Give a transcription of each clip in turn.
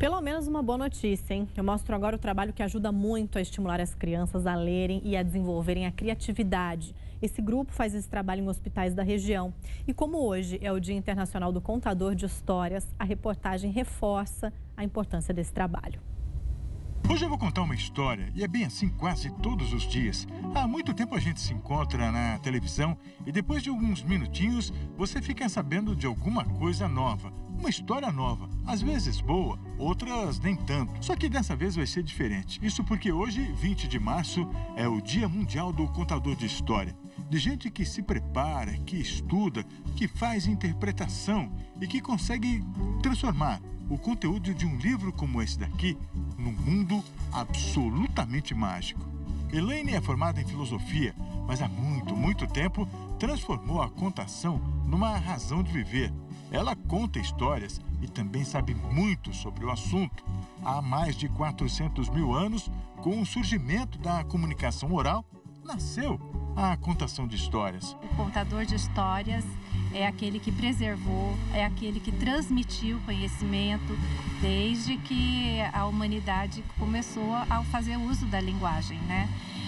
Pelo menos uma boa notícia, hein? Eu mostro agora o trabalho que ajuda muito a estimular as crianças a lerem e a desenvolverem a criatividade. Esse grupo faz esse trabalho em hospitais da região. E como hoje é o Dia Internacional do Contador de Histórias, a reportagem reforça a importância desse trabalho. Hoje eu vou contar uma história e é bem assim quase todos os dias. Há muito tempo a gente se encontra na televisão e depois de alguns minutinhos você fica sabendo de alguma coisa nova. Uma história nova, às vezes boa, outras nem tanto. Só que dessa vez vai ser diferente. Isso porque hoje, 20 de março, é o Dia Mundial do Contador de História. De gente que se prepara, que estuda, que faz interpretação e que consegue transformar o conteúdo de um livro como esse daqui num mundo absolutamente mágico. Elaine é formada em filosofia, mas há muito tempo transformou a contação numa razão de viver. Ela conta histórias e também sabe muito sobre o assunto. Há mais de 400 mil anos, com o surgimento da comunicação oral, nasceu a contação de histórias. O contador de histórias é aquele que preservou, é aquele que transmitiu conhecimento desde que a humanidade começou a fazer uso da linguagem, né?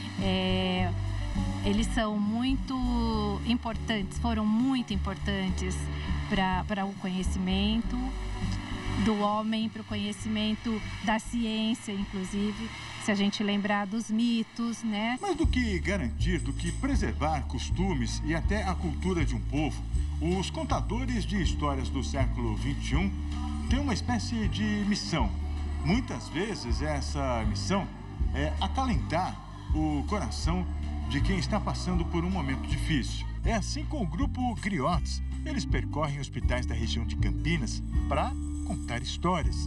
Eles são muito importantes, foram muito importantes para o conhecimento do homem, para o conhecimento da ciência, inclusive, se a gente lembrar dos mitos, né? Mas do que garantir, do que preservar costumes e até a cultura de um povo, os contadores de histórias do século XXI têm uma espécie de missão. Muitas vezes essa missão é acalentar o coração de quem está passando por um momento difícil. É assim com o grupo Griots. Eles percorrem hospitais da região de Campinas para contar histórias.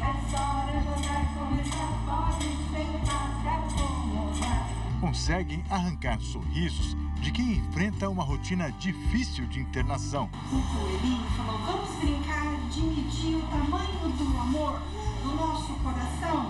Conseguem arrancar sorrisos de quem enfrenta uma rotina difícil de internação. O coelhinho falou, vamos brincar de medir o tamanho do amor do nosso coração?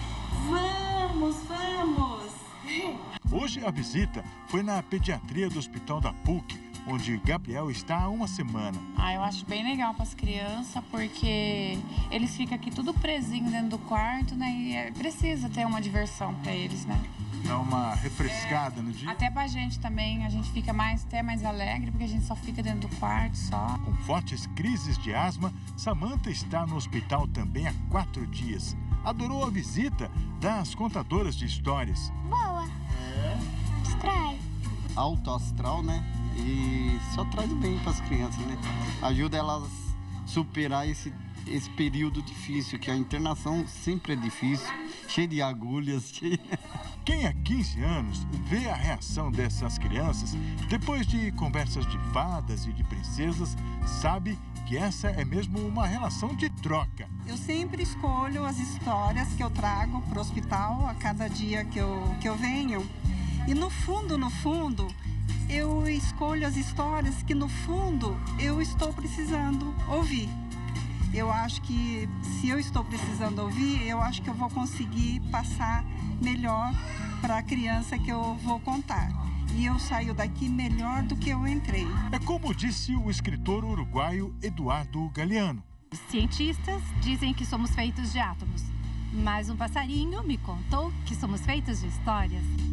Vamos! Hoje a visita foi na pediatria do Hospital da PUC, onde Gabriel está há uma semana. Eu acho bem legal para as crianças, porque eles ficam aqui tudo presinho dentro do quarto, né? E precisa ter uma diversão para eles, né? Dá uma refrescada no dia. Até pra gente também, a gente fica até mais alegre, porque a gente só fica dentro do quarto, só. Com fortes crises de asma, Samantha está no hospital também há 4 dias. Adorou a visita das contadoras de histórias. Boa. Distrai. Alto astral, né? E só traz bem para as crianças, né? Ajuda elas a superar esse período difícil, que a internação sempre é difícil, cheio de agulhas. Quem há 15 anos vê a reação dessas crianças, depois de conversas de fadas e de princesas, sabe que essa é mesmo uma relação de troca. Eu sempre escolho as histórias que eu trago para o hospital a cada dia que eu venho. E no fundo, eu escolho as histórias que no fundo eu estou precisando ouvir. Eu acho que se eu estou precisando ouvir, eu acho que eu vou conseguir passar melhor para a criança que eu vou contar. E eu saio daqui melhor do que eu entrei. É como disse o escritor uruguaio Eduardo Galeano. Os cientistas dizem que somos feitos de átomos, mas um passarinho me contou que somos feitos de histórias.